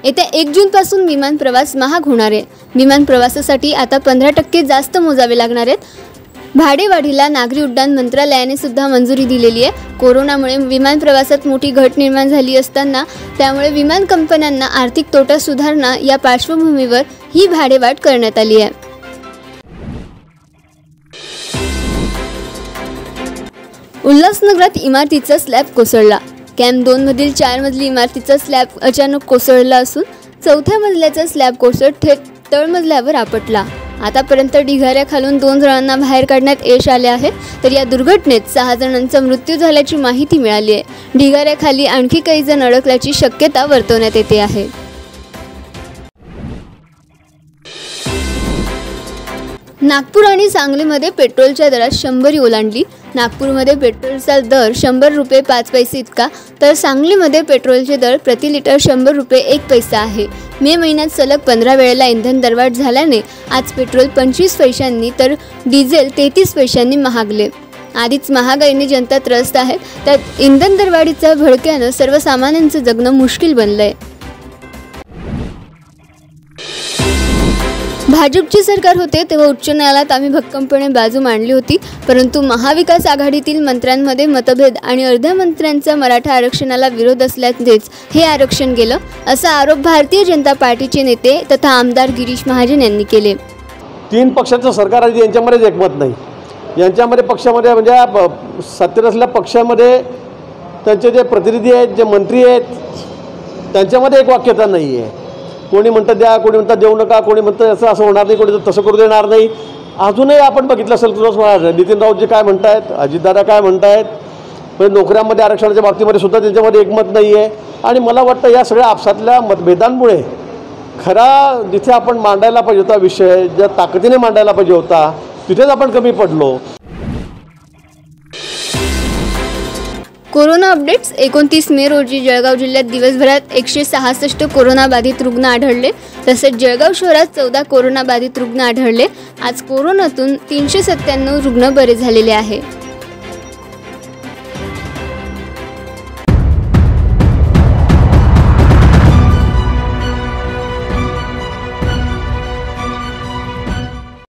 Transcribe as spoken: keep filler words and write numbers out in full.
येत्या एक जून पासून विमान प्रवास महाग होणार आहे। विमान प्रवासासाठी आता पंधरा टक्के जास्त मोजावे लागणार आहेत। भाडेवाढीला नागरी उड्डाण मंत्रालयाने सुद्धा मंजुरी दिलेली आहे। कोरोनामुळे विमान प्रवासात मोठी घट निर्माण झाली असताना त्यामुळे विमान कंपन्यांना आर्थिक तोटा सुधारणा या पार्श्वभूमीवर ही भाडेवाढ करण्यात आली आहे। उल्हासनगरात इमारतीचा स्लॅब कोसळला। कॅम्प दोन मधील चार मजली इमारतीचा स्लॅब अचानक कोसळला असून चौथ्या मजल्याचा स्लॅब कोसळत थेट तळमजल्यावर आपटला। आतापर्यंत ढिगाऱ्याखालून दोन जणांना बाहेर काढण्यात यश आले आहे, तर या दुर्घटनेत सहा जणांचा मृत्यू झाल्याची माहिती मिळाली आहे। ढिगाऱ्याखाली आणखी काही जण अडकल्याची शक्यता वर्तवण्यात येते आहे। नागपूर आणि सांगलीमध्ये पेट्रोलच्या दरात शंभरी ओलांडली। नागपूरमध्ये पेट्रोलचा दर शंभर रुपये पाच पैसे इतका, तर सांगलीमध्ये पेट्रोलचे दर प्रति लिटर शंभर रुपये एक पैसा आहे। मे महिन्यात सलग पंधरा वेळेला इंधन दरवाढ झाल्याने आज पेट्रोल पंचवीस पैशांनी तर डिझेल तेहतीस पैशांनी महागले। आधीच महागाईने जनता त्रस्त आहे, त्यात इंधन दरवाढीच्या भडक्यानं सर्वसामान्यांचं जगणं मुश्किल बनलंय। भाजपचे सरकार होते तेव्हा उच्च न्यायालयात आम्ही भक्कमपणे बाजू मांडली होती, परंतु महाविकास आघाडीतील मंत्र्यांमध्ये मतभेद आणि अर्ध्या मंत्र्यांचा मराठा आरक्षणाला विरोध असल्यानेच हे आरक्षण गेलं, असा आरोप भारतीय जनता पार्टीचे नेते तथा आमदार गिरीश महाजन यांनी केले। तीन पक्षाचं सरकार आहे, यांच्यामध्येच एकमत नाही। यांच्यामध्ये पक्षामध्ये म्हणजे सत्तेत असलेल्या पक्षामध्ये त्यांचे जे प्रतिनिधी आहेत, जे मंत्री आहेत, त्यांच्यामध्ये एक वाक्यता नाही आहे। कोणी म्हणतं द्या, कोणी म्हणतं देऊ नका, कोणी म्हणतं असं असं होणार नाही, कोणी तसं करू देणार नाही। अजूनही आपण बघितलं असेल तुझं नितीन राऊतजी काय म्हणतायत, अजितदादा काय म्हणतायत, पण नोकऱ्यांमध्ये आरक्षणाच्या बाबतीमध्ये सुद्धा त्यांच्यामध्ये एकमत नाही आहे। आणि मला वाटतं या सगळ्या आपसातल्या मतभेदांमुळे खरा जिथे आपण मांडायला पाहिजे होता विषय, ज्या ताकदीने मांडायला पाहिजे होता, तिथेच आपण कमी पडलो। कोरोना अपडेट्स एकोणतीस मे रोजी जळगाव जिल्ह्यात दिवसभरात एकशे सहासष्ट कोरोना बाधित रुग्ण आढळले, तसेच जळगाव शहरात चौदा कोरोना बाधित रुग्ण आढळले। आज कोरोनातून तीनशे सत्त्याण्णव रुग्ण बरे झालेले आहे।